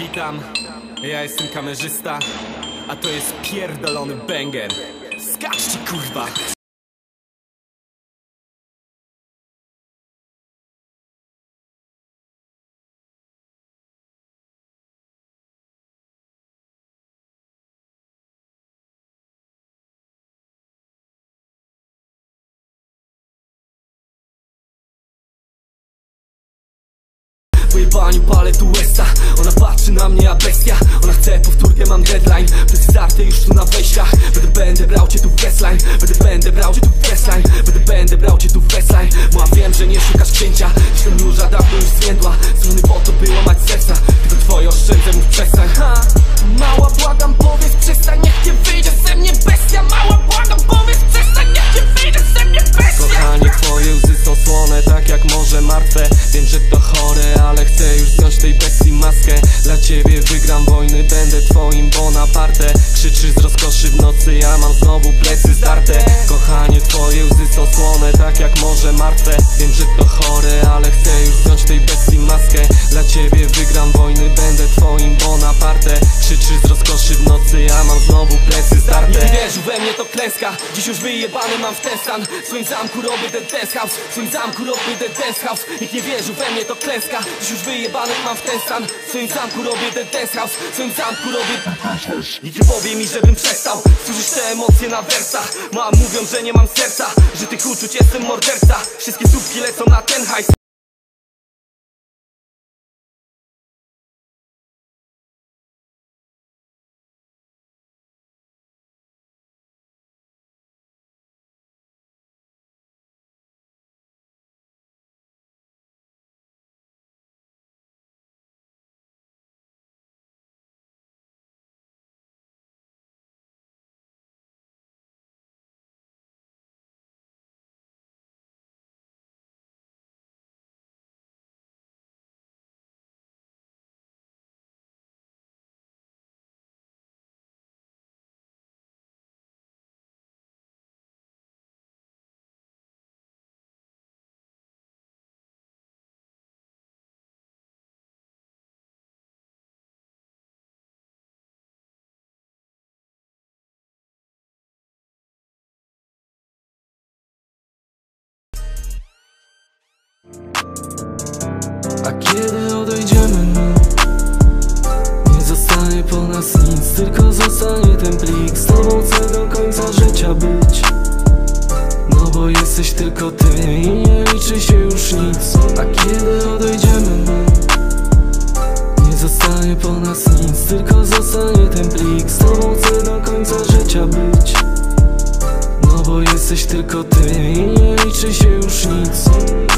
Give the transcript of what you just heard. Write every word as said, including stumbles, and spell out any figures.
Witam, ja jestem kamerzysta, a to jest pierdolony banger. Skaczcie, kurwa! Pojebaniu palę tu łesa. Ona patrzy na mnie, a bestia. Ona chce powtórkę, mam deadline. Plecy zarte już tu na wejściach. Będę, będę brał cię tu w guestline. Będę, będę brał cię tu w guestline. Będę, będę brał cię tu w westline. Bo wiem, że nie szukasz księcia. Jestem róża dawno już zwiędła. Strony po to było mać serca. Tylko twoje oszczędzę, mów przestań. Ha, mała błagam, powiedz przestań. Niech nie wyjdzie ze mnie bestia. Mała błagam, powiedz przestań. Niech nie wyjdzie ze mnie bestia. Kochanie, twoje łzy są słone, tak jak morze martwe. Wiem, że to chore, ale chcę już zdjąć tej bestii maskę. Dla ciebie wygram wojny, będę twoim Bonaparte. Krzyczysz z rozkoszy w nocy, ja mam znowu plecy zdarte. Kochanie, twoje łzy są słone, tak jak morze martwe. Wiem, że to chore, ale chcę już zdjąć tej bestii maskę. Dla ciebie wygram wojny, będę twoim Bonaparte. Krzyczysz z rozkoszy w nocy, ja mam znowu plecy zdarte. Nie wierzył we mnie, to klęska. Dziś już wyjebany mam w ten stan. W swoim zamku robię ten dance house. W swoim zamku robię ten dance house. Nikt nie wierzył we mnie, to klęska. Dziś już wyjebany mam w ten stan. W swoim zamku robię ten dance house. W swoim zamku robię ten dance house. Nikt nie powie mi, żebym przestał. Słyszysz te emocje na wersach. Mam mówią, że nie mam serca, że tych uczuć jestem morderca. Wszystkie słupki lecą na ten hajs. A kiedy odejdziemy my, nie zostanie po nas nic, tylko zostanie ten plik. Z tobą chcę do końca życia być, no bo jesteś tylko ty i nie liczy się już nic. A kiedy odejdziemy my, nie zostanie po nas nic, tylko zostanie ten plik. Z tobą chcę do końca życia być, no bo jesteś tylko ty i nie liczy się już nic.